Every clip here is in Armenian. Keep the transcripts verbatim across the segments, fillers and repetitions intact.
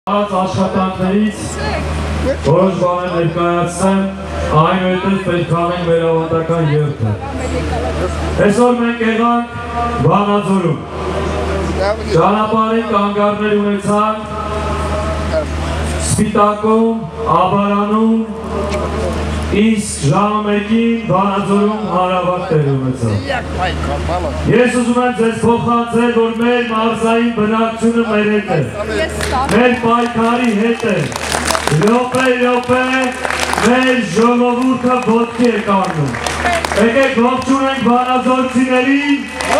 Արած աշխատանքներից որոշ բաներ ներկայացնեմ, այնուհետև պետք անենք մեր ավանդական երթը։ Այսօր մենք եղանք Վանաձորում, ճանապարհին կանգառներ ունեցանք Սպիտակում, Աբարանում, իսկ ժամը մեկին Վանաձորում հարավարտ տեղ ունեցավ։ Ես ուզում եմ ձեզ փոխանցել, որ մեր մարզային բնակչությունը մեր հետ է, մեր պայքարի հետ է, րոպե-րոպե մեր ժողովուրդը ոտքի է կանգնում։ Եկեք ողջունենք վանաձորցիներին,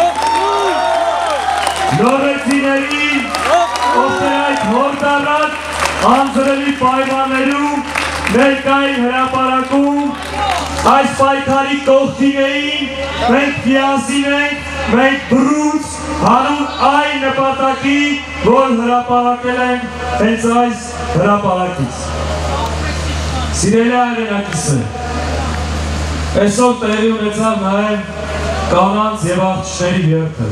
լոռեցիներին, ովքեր այդ հորդառատ անձրևի պայմաններում ներկային հրապարակում այս պայքարի կողքին էին, մենք միասին ենք, մենք բռունց հանուն այն նպատակի, որ հրապարակել ենք հենց այս հրապարակից։ Սիրելի հայրենակիցը, այսօր տեղի ունեցավ նաև կանանց և աղջիկների երթը։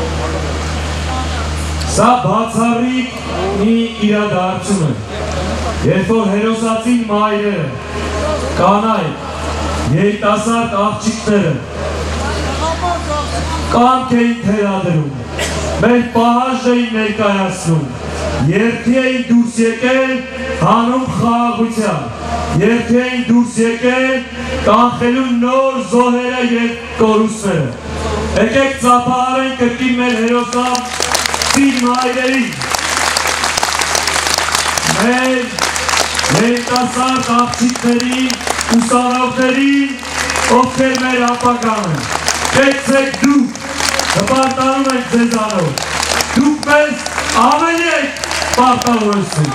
Սա բացառիկ մի իրադարձություն է, երբ որ հերոսացին մայրերը, կանայք, երիտասարդ աղջիկները կամք էին թելադրում, մեր պահանջ էին ներկայացնում, երթի էին դուրս եկել հանուն խաղաղության, երթի էին դուրս եկել կանխելու նոր զոհերը և կորուստները։ Եկեք ծափահարենք կրկին մեր հերոսացին մայրերին, մեր երիտասարդ աղջիկներին, ուսանողներին, ովքեր մեր ապագան են։ Կեցեք դուք, հպարտանում եք ձեզանով, դուք մեզ ավելի եք պարտավորեցնում։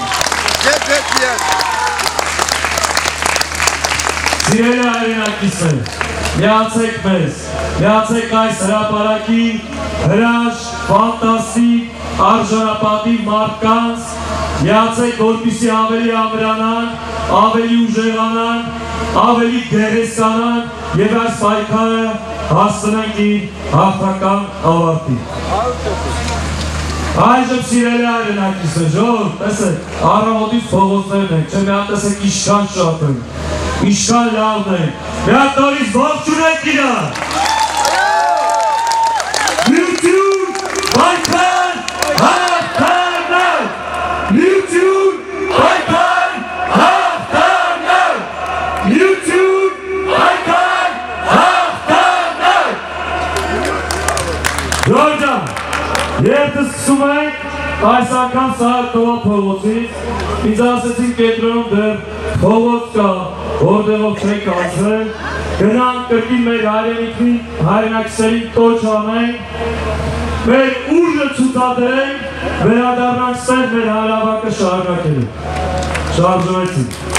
Սիրելի հայրենակիցներ, միացեք մեզ, միացեք այս հրապարակի հրաշ, ֆանտաստիկ, արժանապատիվ մարդկանց, միացեք, որպեսզի ավելի ամրանան, ավելի ուժեղանան, ավելի գեղեցկանան և այս պայքարը հասցնենք իր հաղթական ավարտին։ Այժմ սիրելի հայրենակիցներ, ժողովուրդ, տեսեք, առավոտից փողոցներն ենք, չէ՞ մի հատ տեսեք ինչքան շատ են, ինչքան լավն են, մի հատ նորից ողջունեք իրար։ Միություն, պայքար, հաղթանակ, միություն, պայքար, հաղթանակ, միություն, պայքար, հաղթանակ։ Ժողովուրդ ջան, երթը սկսում ենք այս անգամ Սահակովա փողոցից, ինձ ասեցին կենտրոնում դեռ փողոց կա, որտեղով չենք անցրել, գնանք կրկին մեր հայրենակիցներին կոչ անենք, մեր ուժը ցուցադրենք, վերադառնանք ստեղ մեր հանրավակը շարունակելու։ Շարժվեցինք։